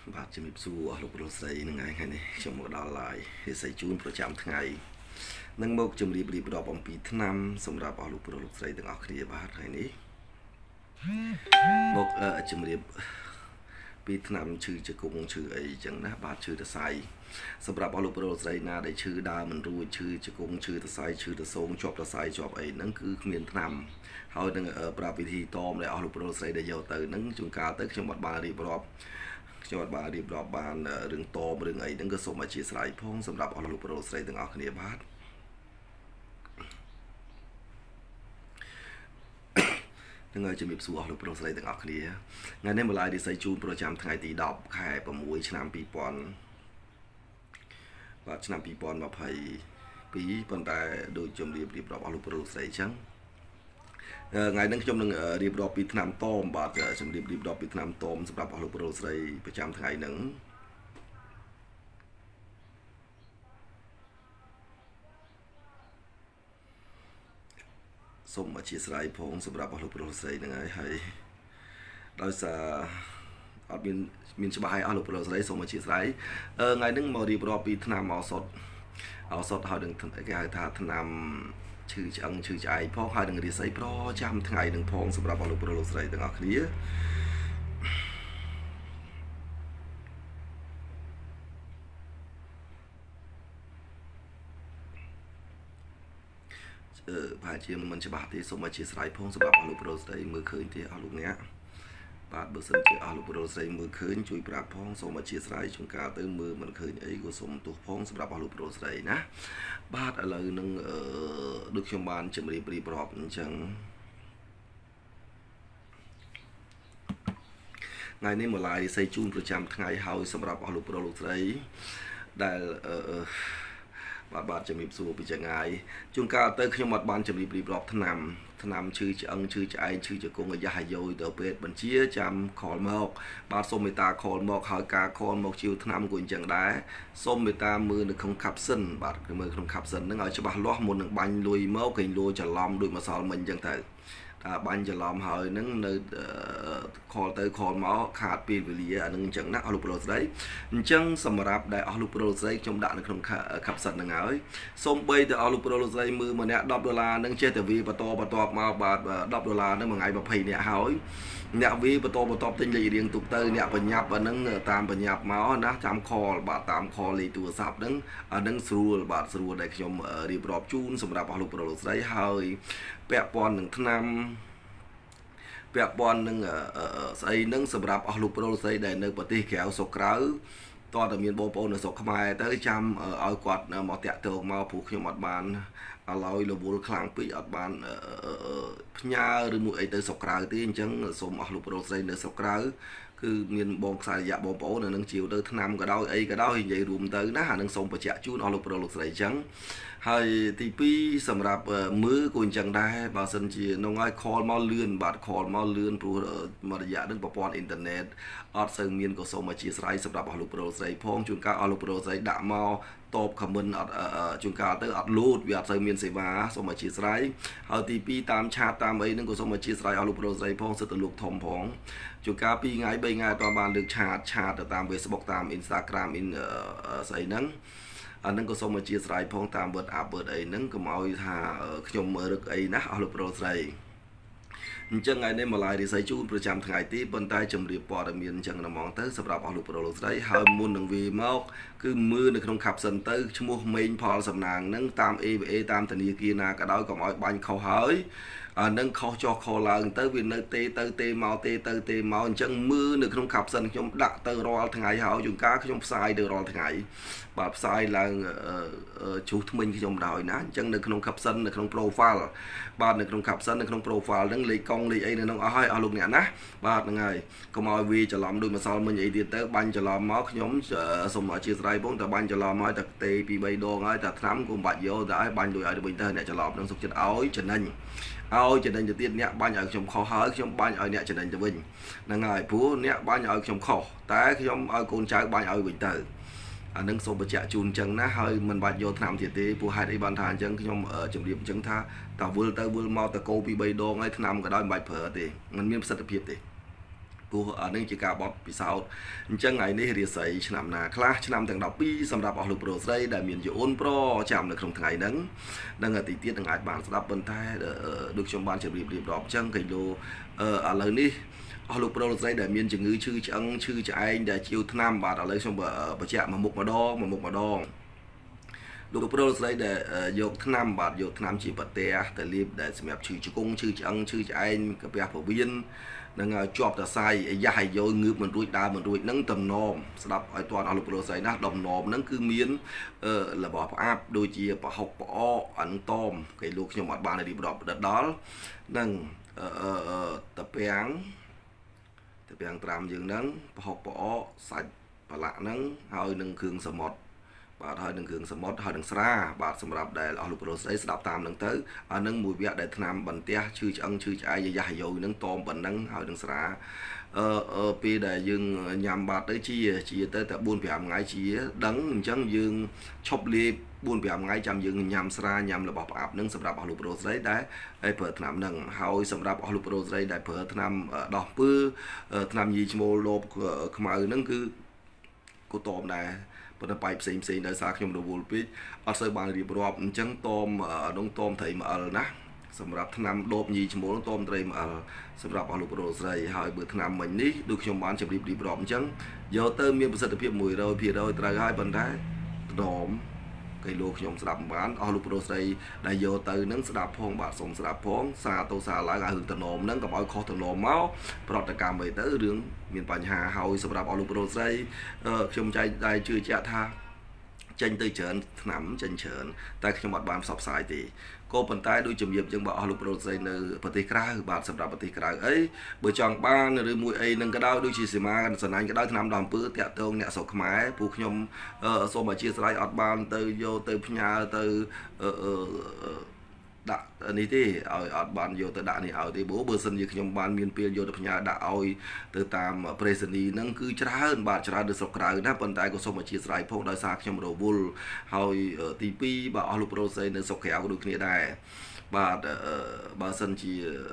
บาดจะมีสู้ลูกโรสไยยังไงไงนี่ชมกระดาลายใส่จูนประจำทั้งไงนั่งมกจมรีบรอบอมปีทนำสำหรับลูกโรสไยต่างออกเรียบาดไงนี่มกจมรีปีทนำชื่อจะกงชื่อไอจังนะบาดชื่อตะไซสำหรับลูกโรสไยนาได้ชื่อดามันรู้ชื่อจะกงชื่อตะไซชื่อตะทรงชอบตะไซชอบไอนั่นคือเมียนทนำเขาตั้งปราบวิธีตอมเลยลูกโรสไยได้ยาวเตอนั่งจุงกาเตอชมบัดบารีบรอบจังหวัดบารีบรอบบานเรื่องโตเรื่องไอ้นั่นก็สมอาชีพสายพงสำหรับอลูกโปรสไลต่างออกเนียบาทนั่นก็จะมีส่วนอลูกโปรสไลต่างออกเนียงานในเมื่อไรที่ใส่จูนประจำทั้งไอตีดอกแค่ประมวยชนามปีปอนว่าชนามปีปอนมาภัยปีปนแต่โดยจมรีบรอบอลูกโปรสไลจังไงนั่งชมหนึ่งรีบรอปีน้ำต้มบาดชมรีบรอปีน้ำต้มสำหรับลูกโปรสไลประจำทั้งไงหนึ่งสมอาชีพสายพงสำหรับลูกโปรสไลยังไงให้เราจะเอามีสบายลูกโปรสไลสมอาชีพสายไงนั่งมารีบรอปีน้ำเอาสดเอาดึงแกท่าทนำชื่อจังชื่อใจพ่อใครดึงดีใส่เพราะจำทั้งไงดึงพงสำหรับลูกโปรสไลต่างออกนี้พายเชียมันจะบาดที่สมัยชีสไลพงสำหรับลูกโปรสไลมือคืนที่เอาลูกเนี้ยบาดเบอร์เซนที่เอาลูกโปรสไลมือคืนช่วยปราบพงสมัยชีสไลชงกาเติมมือมันคืนไอ้กุศลตัวพงสำหรับลูกโปรสไลนะบาดอะไรนึงดึกชมบานจะมีปรีปรอบจังไงนี่เมื่อไรใส่จูนประจำทั้งไงเฮาสำหรับลูกโปรสไลได้บาดจะมีสูบไปจะไงจุนกาเตอร์ขยมบานจะมีปรีปรอบทนำชื่อจังชื่อใจชื่อจะกงยาหายโยเดอเป็ดบัญชีจำคอลมอกบาดส้มเมตาคอลมอกหอยกาคอลมอกชิวทนำกุญจังได้ส้มเมตามือหนึ่งคงขับเส้นบาดมือคงขับเส้นนั่งเอาจะบาดล้อมุนหนึ่งบันลุยเมากินลุยจะล้อมลุยมาสอนมันจังเถอะบันจะล้อมหอยนั่งในคอเตอร์คอลมอขาดปีนวิลีนั่งจังนักอลูปโรสได้จังสำหรับได้อลูปโรสได้จมด่านในคงขับเส้นนั่งเอาส้มใบแต่อลูปโรสได้มือมันเนี่ย$10นั่งเชื่อแต่วีประตอบมาบาท$10นั่งมาไงแบบเพย์เนี่ยหอยเนี่ยวีประตอบติงเลยเรียงตุกเตอร์เนี่ยปัญญาปนั่งตามปัญญาเมานะตามคอบาทตามคอเลยตัวสับนั่งสูบาทสูได้ขยมรีบรอบจูนสำหรับอลูปโรสได้หอยแปะปอนหนึ่งทนำแปะปอนหนึ่งใส่นั่งสำหรับอลูปโรสได้ในปฏิแขวสกร้าตอนแต่มีโบโปในสกขมายแต่จำเอากวาดหมอเตะเติมมาผูกขยมอัดบานเอาลอยระบุคลังปีอัดบานพญาหรือมือไอเตอสกร้าที่จังสมอลูปโรสได้ในสกร้าคือมีบองสายยาโบโปในนั่งจิ๋วเตอทนำก็ได้ไอก็ได้ใหญ่รวมเตอนะหานั่งสมประจักษ์จูนอลูปโรสได้จังให้ที่ปีสำหรับมือกุญจังได้บางสันจีน้องไอ้คอลมาเลื่อนบาดคอลมาเลื่อนผู้มารยาทเรื่องประปอนอินเทอร์เน็ตอัดเซิงเมียนก็ส่งมาชีสไรสำหรับอลูปโรสไพงจุนกาอลูปโรสด่ามาตบคำมันอัดจุนกาเตออัดลูดวิอัดเซิงเมียนเสวาส่งมาชีสไรเอาที่ปีตามชาติตามไอ้นั่นก็ส่งมาชีสไรอลูปโรสพงสตลูกทอมพงจุนกาปีไงใบไงตอนบานเลือกชาติตามเฟซบุ๊กตามอินสตาแกรมใส่นั้นอันนั้นก็ส่งมาเชียร์สายพงตามเบิร์ดอาเบิร์ดไอ้นั่นก็มาเอาท่าขยมเรึกไอ้นะเอาลูกโปรสไลจังไงในมาลายที่ใส่จูนประจำทั้งไอที่บนใต้จมเรียบปอดมีนจังนมองเตอร์สำหรับเอาลูกโปรสไลหามุนหนึ่งวีมอกคือมือในขนมขับเซนเตอร์ชั่วโมงเมนพอสำนางนั่งตามเอตามธนีกีนากระดอยกับอ้อยบันเขาหายนั่งเขาจอเขาลางเตอร์วินเนอร์เตเมาเตเมาจังมือในขนมขับเซนขยมดักเตอร์รอทั้งไงหาจุงก้าขยมทรายเดือรอทั้งไงแบบทรายลางชูทมินขยมดอยนะจังในขนมขับเซนในขนมโปรไฟล์บ้านในขนมขับเซนในขนมโปรไฟล์นั่งเลยกองเลยไอ้ในน้องอ้อยเอาลูกเนี่ยนะบ้านยังไงก็มาวีจะล้อมดูมาซ้อมมันใหญ่ดีเตอร์บันจะล้อมม้าขยมสมอาชีพไรพวกแต่บันจะล้อมม้าแต่เตปีใบโดงไอ้แต่น้ำกุมบัดโยแต่ไอ้บันโดยไอ้ดูบินเตอร์เนี่ยจะล้อมนั่งสุกจะเอาจะนั่งเอาจะนั่งจะตีเนี่ยบันเอาขยมคอหายขยมบันเอาเนี่ยจะนั่งจะวิ่งนั่งไงผู้เนี่ยบันเอาขยมคอแต่ขยมเอาคนใจบันเอาบินเตอร์นั่งสมบัติจูนจังนะเฮ้ยมันบัดโยธนามเสียตีผู้ให้ได้บันทานจังขยมจุดเดียบจังท่าแต่วุ้ลเตอร์วุ้ลมอตะโกปีใบโดงไอ้ธนามก็ได้ใบเผอตีมันมีประสิทธิภาพตีព្រោះអានឹងជាការបត់ពិសោធន៍អញ្ចឹងថ្ងៃនេះរាសីឆ្នាំណាខ្លះឆ្នាំទាំង12សម្រាប់អស់លោកប្រុសស្រីដែលមានជាអូនប្រុសចាំនៅក្នុងថ្ងៃហ្នឹងនឹងទីទៀតនឹងអាចបានស្ដាប់ប៉ុន្តែដូចខ្ញុំបានជម្រាបរាប់អញ្ចឹងកៃឡូឥឡូវនេះអស់លោកប្រុសស្រីដែលមានជំងឺឈឺឆ្អឹងឈឺឆ្អែងដែលជាវថ្នាំបាទឥឡូវខ្ញុំបញ្ជាក់មួយមុខម្ដងលោកប្រុសស្រីដែលយកថ្នាំបាទយកថ្នាំជាប្រទេសតែលៀបដែលសម្រាប់ឈឺជង្គង់ឈឺឆ្អឹងឈឺឆ្អែងកាពះពោះវៀននឹងជាប់តសៃអាយ៉ាស់ឲ្យយងើបមិនរួចដើរមិនរួចនឹងតំណមស្ដាប់ឲ្យតាន់អស់លោកប្រុសស្រីណាតំណមនឹងគឺមានរបស់ផ្អាប់ដូចជាប្រហុកផ្អកអានតមគេលោកខ្ញុំអត់បានរៀបរាប់ដល់នឹងតាពាំងត្រាំយើងហ្នឹងប្រហុកផ្អកសាច់ប្រឡាក់ហ្នឹងហើយនឹងគ្រឿងសមុទ្របាទហើយនឹងគ្រឿងសមុទ្រហើយនឹងស្រាបាទសម្រាប់ដែលអស់លោកប្រុសស្រីស្ដាប់តាមនឹងទៅអានឹងមួយវគ្គដែលថ្នាំបន្ទះឈឺឆ្អឹងឈឺឆ្អែកយ៉ាស់យោនឹងតមប៉ុណ្ណឹងហើយនឹងស្រាពេលដែលយើងញ៉ាំបាត់ទៅជាទៅតែ 4-5 ថ្ងៃជាដឹងអញ្ចឹងយើងឈប់លេប 4-5 ថ្ងៃចាំយើងញ៉ាំស្រាញ៉ាំរបស់ផ្អាប់នឹងសម្រាប់អស់លោកប្រុសស្រីដែលប្រើថ្នាំនឹងហើយសម្រាប់អស់លោកប្រុសស្រីដែលប្រើថ្នាំដោះពើថ្នាំញីឈ្មោលលបខ្មៅនឹងគឺក៏តមដែរប៉ុន្តែបាយផ្សេងដោយសារខ្ញុំរវល់ពេកអត់សូវបានរៀបរាប់អញ្ចឹងតមក្នុងតមត្រីមអិលណាសម្រាប់ថ្នាំដបញីឈ្មោលតមត្រីមអិលសម្រាប់អស់លោកប្រុសស្រីហើយបើថ្នាំមិញនេះដូចខ្ញុំបានជម្រាបរៀបរាប់អញ្ចឹងយកទៅមានប្រសិទ្ធភាព 100% ត្រូវហើយប៉ុន្តែដមគេលោកខ្ញុំស្ដាប់បានអស់លោកប្រុសស្រីដែលយកទៅនឹងស្ដាប់ផងបាទសូមស្ដាប់ផងសារទៅសារឡើងឲ្យរឿងតំណមហ្នឹងកុំឲ្យខុសតំណមមកប្រតិកម្មអីទៅរឿងមានបញ្ហាហើយសម្រាប់អស់លោកប្រុសស្រីខ្ញុំចែកដែរជឿជាក់ថាចេញទៅច្រើនថ្នាំចេញច្រើនតែខ្ញុំអត់បានផ្សព្វផ្សាយទេក៏ប៉ុន្តែដូចជំរាបយើងបើអស់លោកប្រុសស្រីនៅប្រទេសក្រៅបាទសម្រាប់ប្រទេសក្រៅអីបើចង់បានឬមួយអីនឹងក៏ដោយដូចជាសីមាសណាញ់ក៏ដោយថ្នាំដំអំពើតាក់ទងអ្នកស្រុកខ្មែរពួកខ្ញុំសូមអធិស្ឋានអត់បានទៅយកទៅផ្ញើទៅដាក់នេះទេឲ្យអត់បានយកទៅដាក់នេះឲ្យទេបើសិនជាខ្ញុំបានមានពេលយកទៅផ្ញើដាក់ឲ្យទៅតាមប្រេសនីហ្នឹងគឺច្រើនបាទច្រើនទៅស្រុកក្រៅណាប៉ុន្តែក៏សូមអធិស្ឋានផងដោយសារខ្ញុំរវល់ហើយទី2បាទអស់លោកប្រុសស្រីនៅស្រុកក្រៅក៏ដូចគ្នាដែរបាទបើសិនជា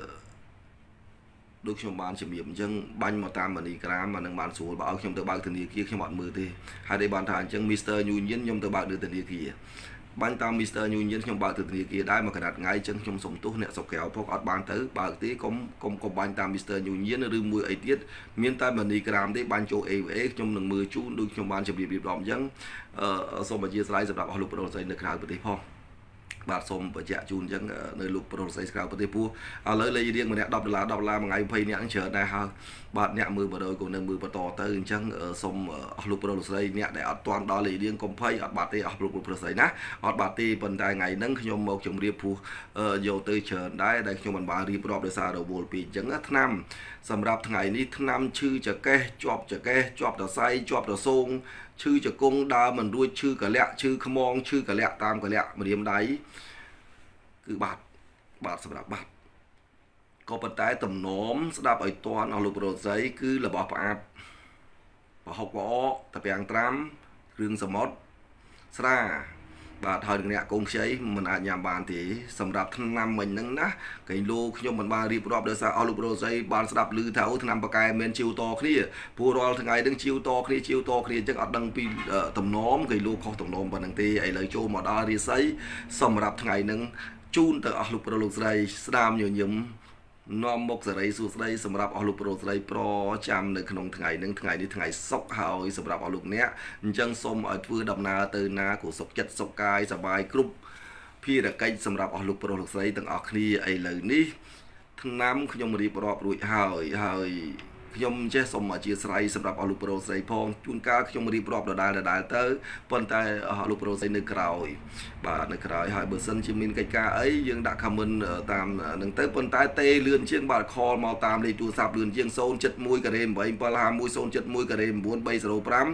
ដូចខ្ញុំបានជំរាបអញ្ចឹងបាញ់មកតាមមនីក្រាមអានឹងបានស្រួលបើឲ្យខ្ញុំទៅបើកធនាគារខ្ញុំអត់មើលទេហើយដែលបានថាអញ្ចឹង Mr. Union ខ្ញុំទៅបើកនៅធនាគារបាញ់តាម Mr. Union ខ្ញុំបើកទៅធនាគារដែរមកកណ្ដាត់ថ្ងៃអញ្ចឹងខ្ញុំសុំទោសអ្នកស្រុកក្រៅផងអត់បានទៅបើកទេកុំបាញ់តាម Mr. Union ឬមួយអីទៀតមានតែមនីក្រាមទេបាញ់ចូល AVA ខ្ញុំនឹងមើលជូនដូចខ្ញុំបានជម្រាបរៀបរាប់អញ្ចឹងសូមអធិស្ឋានសម្រាប់អស់លោកប្រុសស្រីនៅក្រៅប្រទេសផងបាទសូមបញ្ជាក់ជូនអញ្ចឹងនៅលោកប្រុសស្រីក្រៅប្រទេសពោះឥឡូវលេខរៀងម្នាក់$10មួយថ្ងៃ20នាក់ច្រើនដែរហើយបាទអ្នកមើល100ក៏នៅមើលបន្តទៅអញ្ចឹងសូមអស់លោកប្រុសស្រីអ្នកដែលអត់ទាន់ដល់លេខរៀងកុំភ័យអត់បាត់ទេអស់លោកប្រុសស្រីណាអត់បាត់ទេប៉ុន្តែថ្ងៃហ្នឹងខ្ញុំមកជម្រាបព្រោះយកទៅច្រើនដែរដែលខ្ញុំមិនបានរៀបរាប់ដោយសាររវល់ពេកអញ្ចឹងថ្នាំសម្រាប់ថ្ងៃនេះថ្នាំឈឺចកេះជាប់ចកេះជាប់តសៃជាប់តសូងឈឺជង្គង់ដើរមិនរួចឈឺកលាក់ឈឺខ្មងឈឺកលាក់តាមកលាក់ម្រាមដៃគឺបាទសម្រាប់បាទក៏ប៉ុន្តែតំណមស្ដាប់ឲ្យតាន់អស់លោកប្រុសស្រីគឺរបស់ផ្អាប់ប្រហុកផ្អកតាពាំងត្រាំគ្រឿងសមុទ្រស្រាបាទហើយអ្នកកូនខ្ចីមិនអាចញ៉ាំបានទេសម្រាប់ថ្នាំមិញហ្នឹងណាកែងលោខ្ញុំមិនបានរៀបរាប់ដោយសារអស់លោកប្រុសស្រីបានស្ដាប់ឮថាអូថ្នាំបកែមិនជីវតគ្នាព្រោះរាល់ថ្ងៃហ្នឹងជីវតគ្នាអញ្ចឹងអត់ដឹងពីតំណមកែងលោខុសតំណមប៉ុណ្្នឹងទេឥឡូវចូលមកដល់រាសីសម្រាប់ថ្ងៃហ្នឹងជូនទៅអស់លោកប្រុសលោកស្រីស្ដាមញញឹមនាំមុខសេរីសួស្ដីសម្រាប់អស់លោកប្រុសស្រីប្រចាំនៅក្នុងថ្ងៃនេះថ្ងៃសុក្រហើយសម្រាប់អស់លោកអ្នកអញ្ចឹងសូមឲ្យធ្វើដំណើរទៅណាក៏សុខចិត្តសុខកាយសប្បាយគ្រប់ភារកិច្ចសម្រាប់អស់លោកប្រុសលោកស្រីទាំងអស់គ្នាឥឡូវនេះឆ្នាំខ្ញុំរៀបរាប់រួចហើយខ្ញុំចេះសូមអធិស្ឋានសម្រាប់អស់លោកប្រុសស្រីផងជួនកាលខ្ញុំរៀបរាប់ដដែលទៅប៉ុន្តែអស់លោកប្រុសស្រីនៅក្រោយបាទនៅក្រោយហើយបើសិនជាមានកិច្ចការអីយើងដាក់ comment តាមនឹងទៅប៉ុន្តែទេលឿនជាងបាទ call មកតាមលេខទូរស័ព្ទលឿនជាង071ការ៉េ8751 071ការ៉េ9305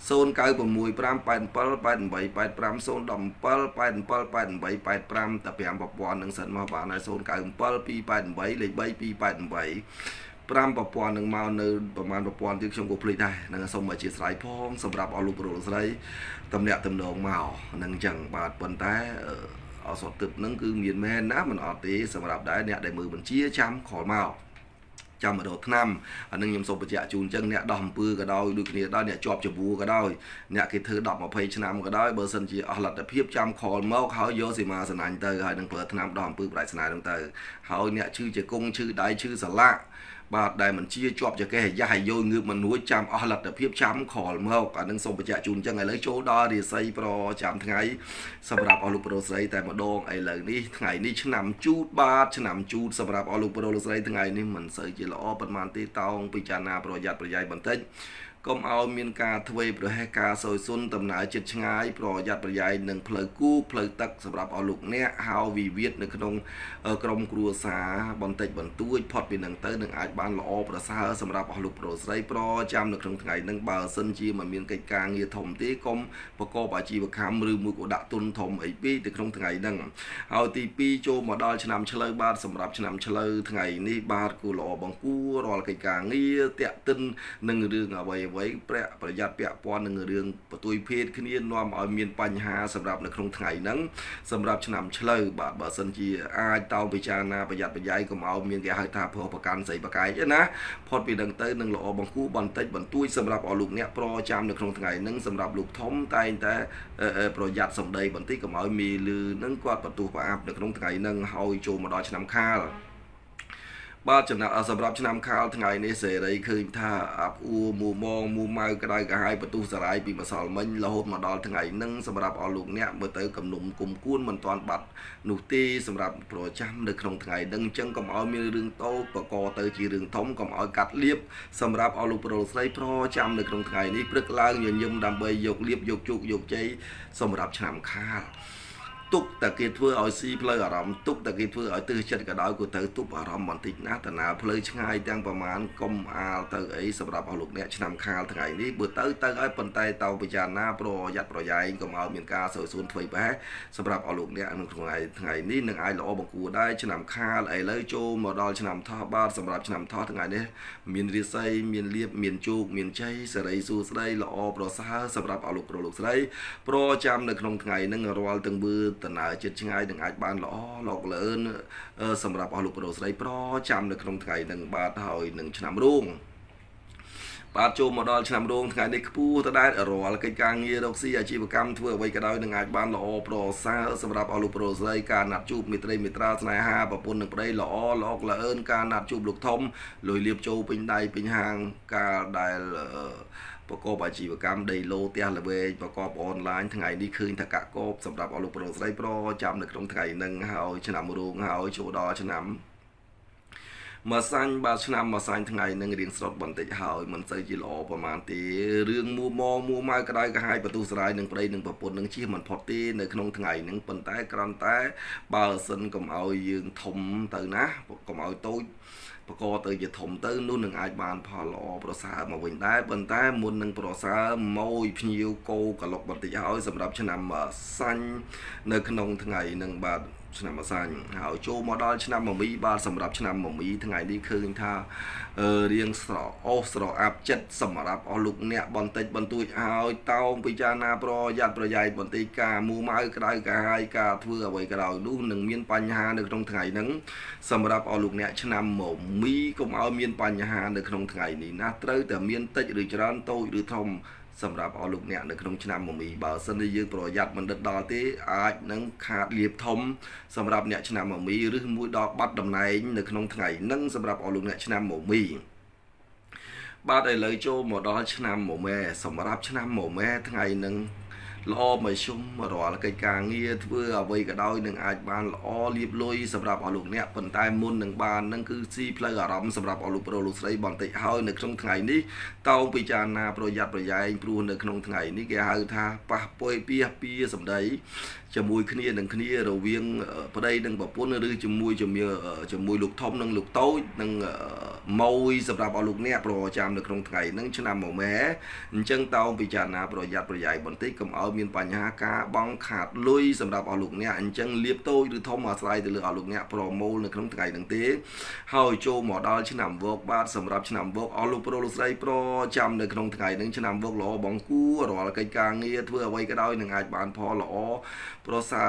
0965 878885 017878885តែ5ប្រព័ន្ធនឹងសិនមកបានហើយ097288លេខ3288 5ប្រព័ន្ធនឹងមកនៅប្រហែលប្រព័ន្ធទៀតខ្ញុំក៏ភ្លេចដែរនឹងសូមអធិស្ឋានផងសម្រាប់អស់លោកប្រុសស្រីតំណាក់តំណងមកនឹងអញ្ចឹងបាទប៉ុន្តែអសតទឹកនឹងគឺមានមែនណាមិនអត់ទេសម្រាប់ដែរអ្នកដែលមើលបញ្ជាចាំខលមកចាំរត់ឆ្នាំអានឹងខ្ញុំសូមបញ្ជាក់ជូនអញ្ចឹងអ្នកដោះអំពើក៏ដោយដូចគ្នាដែរអ្នកជាប់ច្បួរក៏ដោយអ្នកគេធ្វើ10 20ឆ្នាំក៏ដោយបើសិនជាអស់លទ្ធភាពចាំខលមកហើយយកសីមាសណាញ់ទៅហើយនឹងប្រើឆ្នាំដោះអំពើប្រៃស្នានឹងទៅហើយអ្នកឈឺជាគង់ឈឺដៃឈឺសន្លាក់បាទដែលមិនជាជាប់ចកេះយ៉ាស់យោងើបមិនរួចចាំអស់លទ្ធភាពចាំខលមកអានឹងសូមបញ្ជាក់ជូនអញ្ចឹងឥឡូវចូលដល់រាសីប្រចាំថ្ងៃសម្រាប់អស់លោកប្រុសស្រីតែម្ដងឥឡូវនេះថ្ងៃនេះឆ្នាំជូតបាទឆ្នាំជូតសម្រាប់អស់លោកប្រុសលោកស្រីថ្ងៃនេះមិនសូវជាល្អប៉ុន្មានទេតោងពិចារណាប្រយ័ត្នប្រយែងបន្តិចកុំឲ្យមានការធ្វេសប្រហែសការសោយសុនដំណើរចិត្តឆ្ងាយប្រយ័ត្នប្រយែងនឹងផ្លូវគូផ្លូវទឹកសម្រាប់អស់លោកអ្នកហៅវិវាទនៅក្នុងក្រុមគ្រួសារបន្តិចបន្តួចផុតពីនឹងទៅនឹងអាចបានល្អប្រសើរសម្រាប់អស់លោកប្រុសស្រីប្រចាំនៅក្នុងថ្ងៃនឹងបើសិនជាមិនមានកិច្ចការងារធំទេកុំប្រកបអាជីវកម្មឬមួយក៏ដាក់ទុនធំអីពីទៅក្នុងថ្ងៃនឹងហើយទី2ចូលមកដល់ឆ្នាំឆ្លូវបាទសម្រាប់ឆ្នាំឆ្លូវថ្ងៃនេះបាទគូល្អបង្គួររាល់កិច្ចការងារតាក់ទិននឹងរឿងអ្វីប្រយ័ត្នពាក់ព័ន្ធនឹងរឿងបន្ទួយភេទគ្នានាំឲ្យមានបញ្ហាសម្រាប់នៅក្នុងថ្ងៃហ្នឹងសម្រាប់ឆ្នាំឆ្លូវបាទបើសិនជាអាចតោងពិចារណាប្រយ័ត្នប្រយែងកុំឲ្យមានគេហៅថាប្រប្រកាន់ស្អីប្រកែកណាផុតពីនឹងទៅនឹងល្អបង្គួរបន្តិចបន្តួចសម្រាប់អស់លោកអ្នកប្រចាំនៅក្នុងថ្ងៃហ្នឹងសម្រាប់លោកធំតែងតែប្រយ័ត្នសម្ដីបន្តិចកុំឲ្យមីលឺនឹងគាត់បន្ទោសប្រអាប់នៅក្នុងថ្ងៃហ្នឹងហើយចូលមកដល់ឆ្នាំខាលបាទចំណាក់សម្រាប់ឆ្នាំខាលថ្ងៃនេះសេរីឃើញថាអាប់អួរមូម៉ងមូម៉ៅក្តៅក្រហាយបន្ទុះសារាយពីម្សិលមិញរហូតមកដល់ថ្ងៃហ្នឹងសម្រាប់អស់លោកអ្នកមើលទៅកំនុំគុំគួនមិនទាន់បាត់នោះទេសម្រាប់ប្រចាំនៅក្នុងថ្ងៃហ្នឹងអញ្ចឹងកុំឲ្យមានរឿងតូចបកកទៅជារឿងធំកុំឲ្យកាត់លៀបសម្រាប់អស់លោកប្រុសស្រីប្រចាំនៅក្នុងថ្ងៃនេះព្រឹកឡើងញញឹមដើម្បីយកលៀបយកជោគយកជ័យសម្រាប់ឆ្នាំខាលទុកតែគេធ្វើឲ្យស៊ីផ្លូវអារម្មណ៍ទុកតែគេធ្វើឲ្យទើសចិត្តក៏ដោយក៏ទៅទប់អារម្មណ៍បន្តិចណាស់តាណាផ្លូវឆ្ងាយទាំងប្រមាណកុំអាលទៅអីសម្រាប់អស់លោកអ្នកឆ្នាំខាលថ្ងៃនេះបើទៅឲ្យប៉ុន្តែតោពិចារណាប្រយ័ត្នប្រយែងកុំឲ្យមានការសើសួនធ្វើប្រហែសសម្រាប់អស់លោកអ្នកក្នុងថ្ងៃនេះនឹងអាចល្អបង្គួរដែរឆ្នាំខាលឥឡូវចូលមកដល់ឆ្នាំថោះបាទសម្រាប់ឆ្នាំថោះថ្ងៃនេះមានរាសីមានលៀបមានជោគមានជ័យសេរីសួស្តីល្អប្រសើរសម្រាប់អស់លោកប្រុសលោកស្រីប្រចាំនៅក្នុងថ្ងៃនេះរាល់ទាំងមើលដំណើរចិត្តឆ្ងាយនឹងអាចបានល្អលោកលឿនសម្រាប់អស់លោកប្រុសស្រីប្រចាំនៅក្នុងថ្ងៃនឹងបាទហើយនឹងឆ្នាំរោងបាទចូលមកដល់ឆ្នាំរោងថ្ងៃនេះខ្ពស់ទៅដែររាល់កិច្ចការងាររកស៊ីអាជីវកម្មធ្វើអ្វីក៏ដោយនឹងអាចបានល្អប្រសើរសម្រាប់អស់លោកប្រុសស្រីការណាត់ជួបមិត្តរីមិត្រាស្នេហាប្រពន្ធនឹងប្តីល្អលោកលឿនការណាត់ជួបលោកធំលុយលៀបចូលពេញដៃពេញហាងការដែលប្រកបអាជីវកម្មដីឡូផ្ទះល្វែងប្រកបអនឡាញថ្ងៃនេះឃើញថាកាក់កបសម្រាប់អស់លោកប្រុសស្រីប្រចាំនៅក្នុងថ្ងៃនឹងហើយឆ្នាំរោងហើយចូលដល់ឆ្នាំមកសាញ់បាទឆ្នាំមកសាញ់ថ្ងៃនឹងរៀងស្រត់បន្តិចហើយមិនសូវជាល្អប្រហែលទេរឿងមួម៉ៅក្តៅក្រហាយបន្ទុះសារាយនឹងប្តីនឹងប្រពន្ធនឹងជិះមិនផុតទេនៅក្នុងថ្ងៃនឹងប៉ុន្តែគ្រាន់តែបើសិនកុំឲ្យយើងធំទៅណាកុំឲ្យតូចបកទៅជាធំទៅនោះនឹងអាចបានផលល្អប្រសើរមកវិញដែរប៉ុន្តែមុននឹងប្រសើរម៉ួយភ្ញៀវគោកឡុកបន្តិចហើយសម្រាប់ឆ្នាំសាញ់នៅក្នុងថ្ងៃនឹងបាទឆ្នាំអាសាញ់ហើយចូលមកដល់ឆ្នាំមមីបាទសម្រាប់ឆ្នាំមមីថ្ងៃនេះឃើញថារៀងស្រអូសស្រអាប់ចិត្តសម្រាប់អស់លោកអ្នកបន្តិចបន្តួចឲ្យតោងពិចារណាប្រយ័ត្នប្រយែងបន្តិចការមូម៉ៅក្តៅកាហាយការធ្វើអ្វីក៏ដោយនោះនឹងមានបញ្ហានៅក្នុងថ្ងៃហ្នឹងសម្រាប់អស់លោកអ្នកឆ្នាំមមីកុំឲ្យមានបញ្ហានៅក្នុងថ្ងៃនេះណាត្រូវតែមានតិចឬច្រើនតូចឬធំសម្រាប់អស់លោកអ្នកនៅក្នុងឆ្នាំមមីបើសិនជាយើងប្រយ័ត្នមិនដិតដល់ទេអាចនឹងខាតលៀបធំសម្រាប់អ្នកឆ្នាំមមីឬមួយដល់បាត់តំណែងនៅក្នុងថ្ងៃហ្នឹងសម្រាប់អស់លោកអ្នកឆ្នាំមមីបាទឥឡូវចូលមកដល់ឆ្នាំមមែសម្រាប់ឆ្នាំមមែថ្ងៃហ្នឹងល្អមកជុំរាល់កិច្ចការងារធ្វើអ្វីក៏ដោយនឹងអាចបានល្អលៀបលុយសម្រាប់អស់លោកអ្នកប៉ុន្តែមុននឹងបាននឹងគឺស៊ីផ្លូវអារម្មណ៍សម្រាប់អស់លោកប្រុសលោកស្រីបន្តិចហើយនៅក្នុងថ្ងៃនេះតោងពិចារណាប្រយ័ត្នប្រយែងព្រោះនៅក្នុងថ្ងៃនេះគេហៅថាប៉ះពុយពីសម្ដីជាមួយគ្នានឹងគ្នារវាងប្តីនិងប្រពន្ធឬជាមួយលោកធំនិងលោកតូចនិងម៉ួយសម្រាប់អស់លោកអ្នកប្រចាំនៅក្នុងថ្ងៃហ្នឹងឆ្នាំមមែអញ្ចឹងតោងពិចារណាប្រយ័ត្នប្រយែងបន្តិចកុំឲ្យមានបញ្ហាការបង់ខាតលុយសម្រាប់អស់លោកអ្នកអញ្ចឹងលៀបតូចឬធំអាស្រ័យទៅលើអស់លោកអ្នកប្រមូលនៅក្នុងថ្ងៃហ្នឹងទេហើយចូលមកដល់ឆ្នាំវកបាទសម្រាប់ឆ្នាំវកអស់លោកប្រុសលោកស្រីប្រចាំនៅក្នុងថ្ងៃហ្នឹងឆ្នាំវកល្អបង្គួររាល់កិច្ចការងារធ្វើអ្វីក៏ដោយនឹងអាចបានផលល្អប្រូសា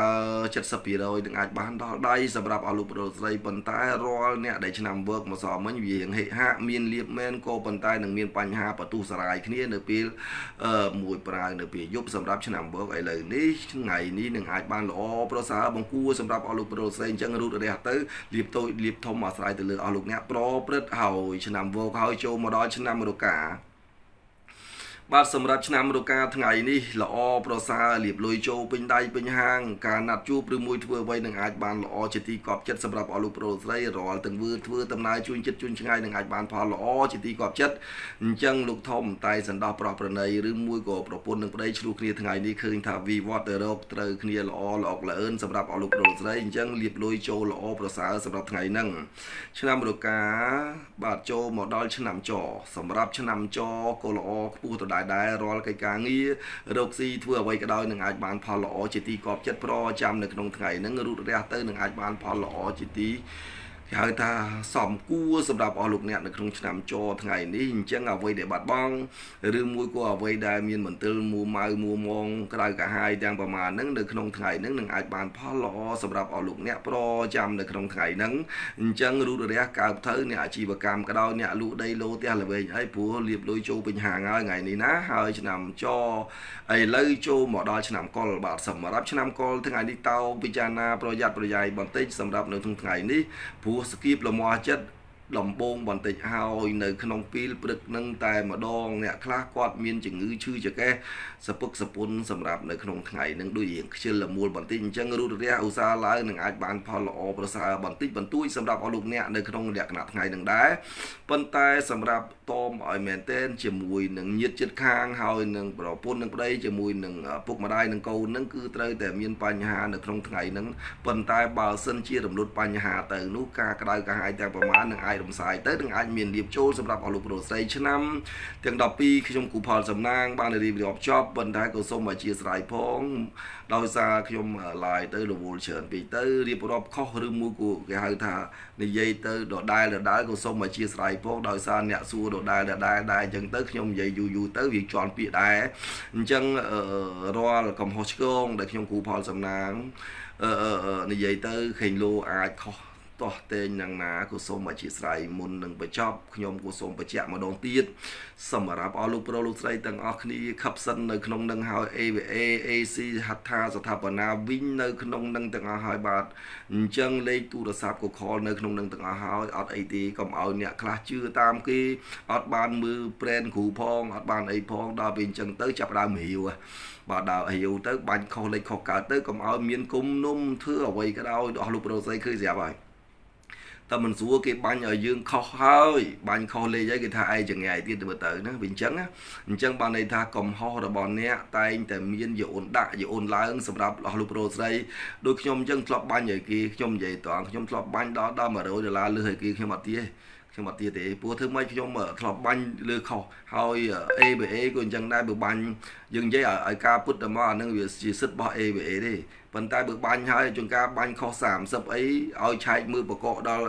70%នឹងអាចបានដល់ដៃសម្រាប់អស់លោកប្រុសស្រីប៉ុន្តែរាល់អ្នកដែលឆ្នាំ work មកសមិញវាហិហាក់មានលៀបមែនក៏ប៉ុន្តែនឹងមានបញ្ហាបន្ទុះសារាយគ្នានៅពេលមួយប្រាវនៅពេលយប់សម្រាប់ឆ្នាំ work ឥឡូវនេះថ្ងៃនេះនឹងអាចបានល្អប្រសើរបង្គួរសម្រាប់អស់លោកប្រុសស្រីអញ្ចឹងរូតរះទៅលៀបតូចលៀបធំអាស្រ័យទៅលើអស់លោកអ្នកប្រព្រឹត្តហើយឆ្នាំ work ហើយចូលមកដល់ឆ្នាំរកាបាទសម្រាប់ឆ្នាំរកាថ្ងៃនេះល្អប្រសើរលៀបលុយចូលពេញដៃពេញហាងការណាត់ជួបឬមួយធ្វើអ្វីនឹងអាចបានល្អជាទីកប់ចិត្តសម្រាប់អស់លោកប្រុសស្រីរាល់ទាំងធ្វើដំណើរជួញចិត្តជួញឆ្ងាយនឹងអាចបានផលល្អជាទីកប់ចិត្តអញ្ចឹងលោកធំតែសន្តោសប្រោះប្រណីឬមួយក៏ប្រពន្ធនឹងប្តីឆ្លោះគ្នាថ្ងៃនេះឃើញថាវិវត្តទៅរកត្រូវគ្នាល្អល្អល្អឿនសម្រាប់អស់លោកប្រុសស្រីអញ្ចឹងលៀបលុយចូលល្អប្រសើរសម្រាប់ថ្ងៃហ្នឹងឆ្នាំរកាបាទចូលមកដល់ឆ្នាំចសម្រាប់ឆ្នាំចក៏ល្អខ្ពស់ទៅដែររាល់កិច្ចការងាររកស៊ីធ្វើអ្វីក៏ដោយនឹងអាចបានផលល្អជាទីកប់ចិត្តប្រចាំនៅក្នុងថ្ងៃហ្នឹងរូតរះទៅនឹងអាចបានផលល្អជាទីគេហៅថាសំគួរសម្រាប់អស់លោកអ្នកនៅក្នុងឆ្នាំចថ្ងៃនេះអញ្ចឹងអ្វីដែលបាត់បង់ឬមួយក៏អ្វីដែលមានមន្ទិលមួម៉ៅមួមងក្តៅកាហាយទាំងប្រមាណហ្នឹងនៅក្នុងថ្ងៃហ្នឹងនឹងអាចបានផលល្អសម្រាប់អស់លោកអ្នកប្រចាំនៅក្នុងថ្ងៃហ្នឹងអញ្ចឹងរូតរះកើបទៅអ្នកអាជីវកម្មក៏ដោយអ្នកលក់ដីឡូផ្ទះល្វែងអីព្រោះលៀបលុយចូលពេញហាងហើយថ្ងៃនេះណាហើយឆ្នាំចឥឡូវចូលមកដល់ឆ្នាំកុលបាទសម្រាប់ឆ្នាំកុលថ្ងៃនេះតោពិចារណាប្រយ័ត្នប្រយែងបន្តិចសម្រាប់នៅក្នុងថ្ងៃនេះព្រោះស្គៀបលមាស់ចិត្តដំបងបន្តិចហើយនៅក្នុងពេលព្រឹកនឹងតែម្ដងអ្នកខ្លះគាត់មានជំងឺឈឺចង្កេះសពឹកសពុនសម្រាប់នៅក្នុងថ្ងៃនឹងដូចរៀងខ្ជិលលមួលបន្តិចអញ្ចឹងរូតរះឧស្សាហ៍ឡើងនឹងអាចបានផលល្អប្រសើរបន្តិចបន្តួចសម្រាប់អស់លោកអ្នកនៅក្នុងលក្ខណៈថ្ងៃនឹងដែរប៉ុន្តែសម្រាប់តមឲ្យមែនតែនជាមួយនឹងញាតិជិតខាងហើយនឹងប្រពន្ធនឹងប្តីជាមួយនឹងពុកម្ដាយនឹងកូននឹងគឺត្រូវតែមានបញ្ហានៅក្នុងថ្ងៃនឹងប៉ុន្តែបើសិនជារំលត់បញ្ហាទៅនោះការក្តៅកាហាយទាំងប្រមាណនឹងអាចរំសាយទៅនឹងអាចមានលៀបចូលសម្រាប់អស់លោកប្រុសស្រីឆ្នាំទាំង12ខ្ញុំគូផលសំណាងបានរៀបរាប់ចប់ប៉ុន្តែក៏សូមអធិស្ឋានផងដោយសារខ្ញុំឡាយទៅរវល់ច្រើនពេកទៅរៀបរាប់ខុសឬមួយក៏គេហៅថានិយាយទៅដដែលក៏សូមអធិស្ឋានផងដោយសារអ្នកសួរដដែលដែរអញ្ចឹងទៅខ្ញុំនិយាយយូរទៅវាជន់ពាក្យដែរអញ្ចឹងរាល់កំហុសឆ្គងដែលខ្ញុំគូផលសំណាងនិយាយទៅខេងលោអាចខុសតោះតេងយ៉ាងណាក៏សូមអធិស្ឋានមុននឹងបញ្ចប់ខ្ញុំក៏សូមបញ្ជាក់ម្ដងទៀតសម្រាប់អស់លោកប្រុសលោកស្រីទាំងអស់គ្នាខឹបសិននៅក្នុងនឹងហើយ AVA AC ហត្ថស្ថាបនាវិញនៅក្នុងនឹងទាំងអស់ហើយបាទអញ្ចឹងលេខទូរស័ព្ទក៏ខលនៅក្នុងនឹងទាំងអស់ហើយអត់អីទេកុំឲ្យអ្នកខ្លះជឿតាមគេអត់បានមើលប្រេនគ្រូផងអត់បានអីផងដល់ពេលអញ្ចឹងទៅចាប់ដើមរាវបាទដល់រាវទៅបាញ់ខុសលេខខុសកើតទៅកុំឲ្យមានគុំនុំធ្វើអ្វីក៏ដោយអស់លោកប្រុសស្រីឃើញស្រាប់ហើយតែមិនស្រួលគេបាញ់ឲ្យយើងខុសហើយបាញ់ខុសលេខហើយគេថាឯងចង្អែទៀតទៅណាវាអញ្ចឹងបានន័យថាកំហុសរបស់អ្នកតែងតែមានយអូនដាក់យអូនឡើងសម្រាប់អស់លោកប្រុសស្រីដូចខ្ញុំអញ្ចឹងធ្លាប់បាញ់ឲ្យគេខ្ញុំនិយាយតើខ្ញុំធ្លាប់បាញ់ដល់$100លើសឲ្យគេខ្ញុំអត់ទៀតទេព្រោះធ្វើម៉េចខ្ញុំធ្លាប់បាញ់លើខុសហើយ ABA ក៏អញ្ចឹងដែរបើបាញ់យើងនិយាយឲ្យការពុតតែមកអានឹងវាជាសិទ្ធិរបស់ ABA ទេប៉ុន្តែបើបាញ់ហើយជួនកាលបាញ់ខុស30អីឲ្យឆែកមើលបកកដល់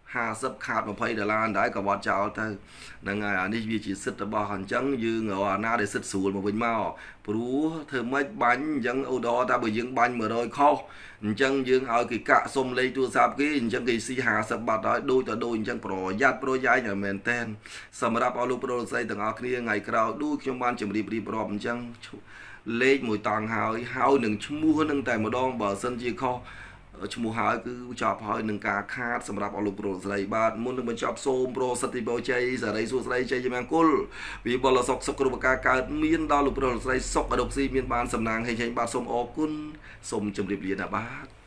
50ខាត$20ដែរក៏វត្តចោលទៅហ្នឹងហើយអានេះវាជាសិទ្ធិរបស់អញ្ចឹងយើងអាណាដែលសិទ្ធិស្រួលមកវិញមកព្រោះធ្វើម៉េចបាញ់អញ្ចឹងឧទាហរណ៍ថាបើយើងបាញ់100ខុសអញ្ចឹងយើងឲ្យគេកាក់សុំលេខទូរស័ព្ទគេអញ្ចឹងគេស៊ី50បាត់ហើយដូចអញ្ចឹងប្រយ័ត្នប្រយែងឲ្យមែនតែនសម្រាប់អស់លោកប្រុសលោកស្រីទាំងអស់គ្នាថ្ងៃក្រោយដូចខ្ញុំបានជម្រាបរៀបរាប់អញ្ចឹងលេខមួយតង់ហើយនឹងឈ្មោះនឹងតែម្ដងបើសិនជាខុសឈ្មោះហើយគឺចប់ហើយនឹងការខាតសម្រាប់អស់លោកប្រុសស្រីបាទមុននឹងបញ្ចប់សូមប្រសិទ្ធិបោជ័យសារីសួស្ដីជ័យមង្គលវិបុលសុខគ្រប់ប្រការកើតមានដល់លោកប្រុសស្រីសុខអរុកស៊ីមានបានសំណាងហេងបាទសូមអរគុណសូមជម្រាបលាណាបាទ